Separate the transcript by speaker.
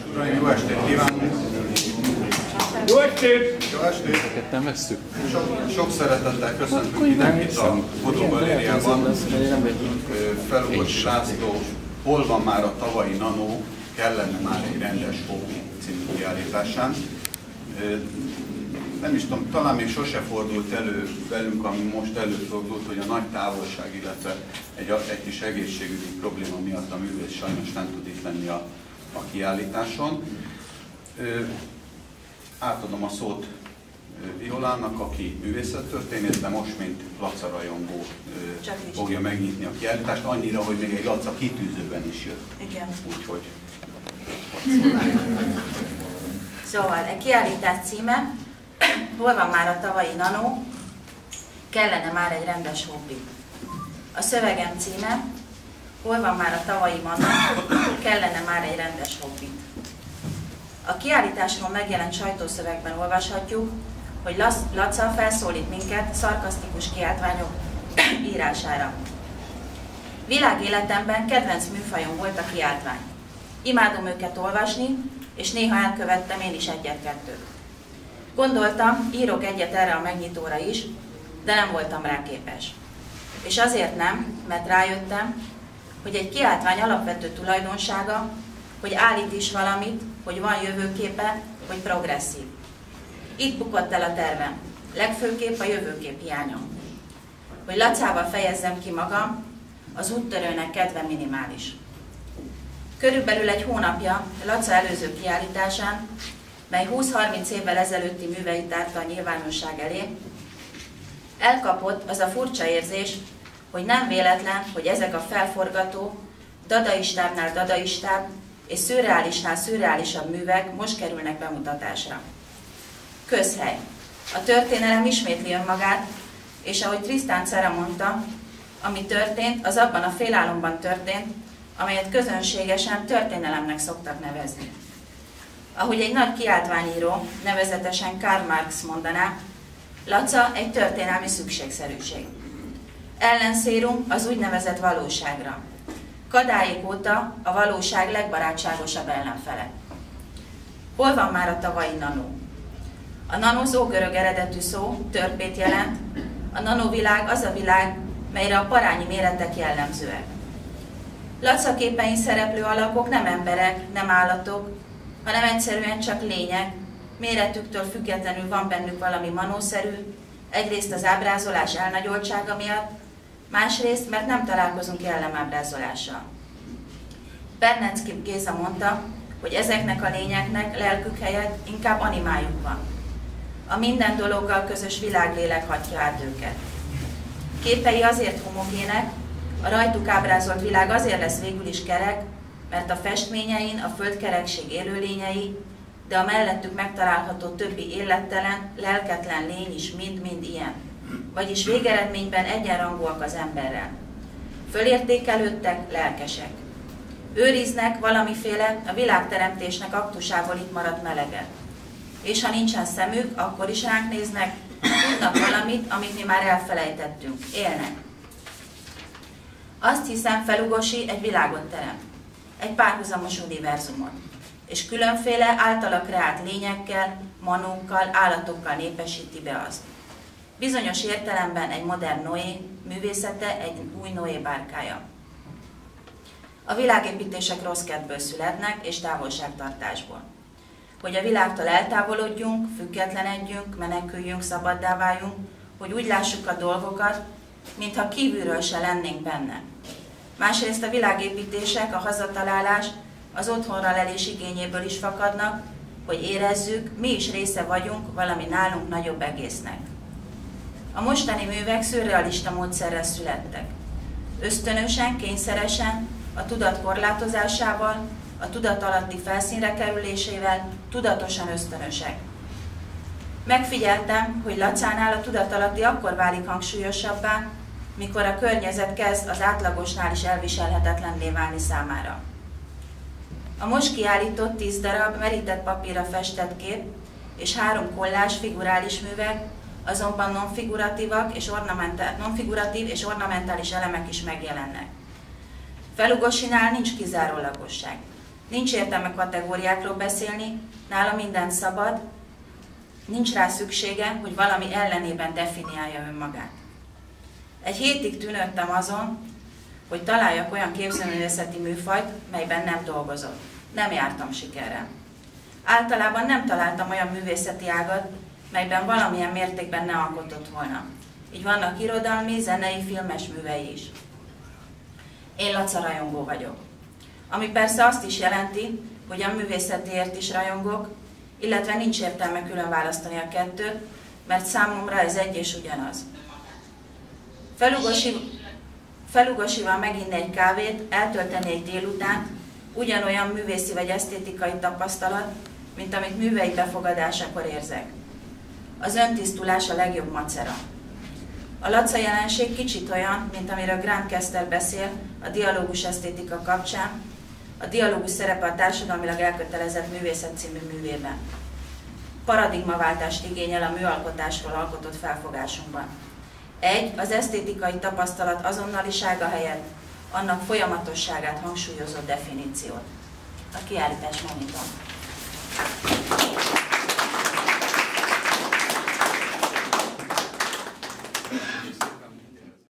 Speaker 1: Jó estét kívánunk!
Speaker 2: Jó estét!
Speaker 1: Jó estét!
Speaker 3: Ezeket nem vesszük?
Speaker 1: Sok szeretettel köszöntünk mindenkit a fotogalériában. Felugos László, hol van már a tavalyi Nano, kellene már egy rendes hobbi című kiállításán. Nem is tudom, talán még sose fordult elő velünk, ami most előfordult, hogy a nagy távolság, illetve egy kis egészségügyi probléma miatt a művész sajnos nem tud itt lenni a kiállításon. Átadom a szót Violának, aki művészettörténész, de most, mint Laca rajongó fogja megnyitni a kiállítást, annyira, hogy még egy Laca kitűzőben is jött.
Speaker 4: Igen.
Speaker 1: Úgyhogy...
Speaker 4: Szóval, a kiállítás címe, hol van már a tavalyi Nano, kellene már egy rendes hobbi. A szövegem címe, hol van már a tavalyi Nano, kellene már egy rendes hobbi. A kiállításról megjelent sajtószövegben olvashatjuk, hogy Laca felszólít minket szarkasztikus kiáltványok írására. Világéletemben kedvenc műfajom volt a kiáltvány. Imádom őket olvasni, és néha elkövettem én is egyet-kettőt. Gondoltam, írok egyet erre a megnyitóra is, de nem voltam rá képes. És azért nem, mert rájöttem, hogy egy kiáltvány alapvető tulajdonsága, hogy állít is valamit, hogy van jövőképe, hogy progresszív. Itt bukott el a tervem, legfőképp a jövőkép hiányom. Hogy Lacával fejezzem ki magam, az úttörőnek kedve minimális. Körülbelül egy hónapja Laca előző kiállításán, mely 20-30 évvel ezelőtti műveit tárta a nyilvánosság elé, elkapott az a furcsa érzés, hogy nem véletlen, hogy ezek a felforgató, dadaistábbnál dadaistább és szürreálisnál szürreálisabb művek most kerülnek bemutatásra. Közhely. A történelem ismétli önmagát, és ahogy Tristan Tzara mondta, ami történt, az abban a félálomban történt, amelyet közönségesen történelemnek szoktak nevezni. Ahogy egy nagy kiáltványíró, nevezetesen Karl Marx mondaná, Laca egy történelmi szükségszerűség. Ellenszérum az úgynevezett valóságra. Kadáig óta a valóság legbarátságosabb ellenfele. Hol van már a tavalyi Nano? A Nano ógörög eredetű szó, törpét jelent. A nanovilág az a világ, melyre a parányi méretek jellemzőek. Laca képein szereplő alakok nem emberek, nem állatok, hanem egyszerűen csak lények, méretüktől függetlenül van bennük valami manószerű, egyrészt az ábrázolás elnagyoltsága miatt, másrészt, mert nem találkozunk jellemábrázolással. Bernecki Géza mondta, hogy ezeknek a lényeknek lelkük helyett inkább animájuk van. A minden dologgal közös világlélek hatja át őket. Képei azért homogének, a rajtuk ábrázolt világ azért lesz végül is kerek, mert a festményein a földkerekség élőlényei, de a mellettük megtalálható többi élettelen, lelketlen lény is mind-mind ilyen. Vagyis végeredményben egyenrangúak az emberrel. Fölértékelődtek, lelkesek. Őriznek valamiféle a világteremtésnek aktusából itt maradt meleget. És ha nincsen szemük, akkor is ránk néznek, tudnak valamit, amit mi már elfelejtettünk. Élnek. Azt hiszem, Felugosi egy világot teremt. Egy párhuzamos univerzumot. És különféle általa kreált lényekkel, manókkal, állatokkal népesíti be azt. Bizonyos értelemben egy modern Noé művészete, egy új Noé bárkája. A világépítések rossz kedvből születnek és távolságtartásból. Hogy a világtól eltávolodjunk, függetlenedjünk, meneküljünk, szabaddá váljunk, hogy úgy lássuk a dolgokat, mintha kívülről se lennénk benne. Másrészt a világépítések, a hazatalálás, az otthonra lelés igényéből is fakadnak, hogy érezzük, mi is része vagyunk valami nálunk nagyobb egésznek. A mostani művek szürrealista módszerrel születtek. Ösztönösen, kényszeresen, a tudat korlátozásával, a tudat alatti felszínre kerülésével, tudatosan ösztönösek. Megfigyeltem, hogy Lacánál a tudat alatti akkor válik hangsúlyosabbá, mikor a környezet kezd az átlagosnál is elviselhetetlenné válni számára. A most kiállított 10 darab merített papírra festett kép és 3 kollázs figurális művek, azonban nonfiguratív és ornamentális elemek is megjelennek. Felugosinál nincs kizárólagosság. Nincs értelme kategóriákról beszélni, nála minden szabad, nincs rá szüksége, hogy valami ellenében definiálja önmagát. Egy hétig tűnődtem azon, hogy találjak olyan képzőművészeti műfajt, melyben nem dolgozott. Nem jártam sikerrel. Általában nem találtam olyan művészeti ágat, melyben valamilyen mértékben ne alkotott volna. Így vannak irodalmi, zenei, filmes művei is. Én Laca rajongó vagyok. Ami persze azt is jelenti, hogy a művészetért is rajongok, illetve nincs értelme külön választani a kettőt, mert számomra ez egy és ugyanaz. Felugosival meginni egy kávét, eltölteni egy délutánt, ugyanolyan művészi vagy esztétikai tapasztalat, mint amit művei befogadásakor érzek. Az öntisztulás a legjobb macera. A Laca jelenség kicsit olyan, mint amiről Grant Kester beszél a dialógus esztétika kapcsán, a dialógus szerepe a társadalmilag elkötelezett művészet című művében. Paradigmaváltást igényel a műalkotásról alkotott felfogásunkban. Az esztétikai tapasztalat azonnalisága helyett annak folyamatosságát hangsúlyozó definíciót. A kiállítás monitor.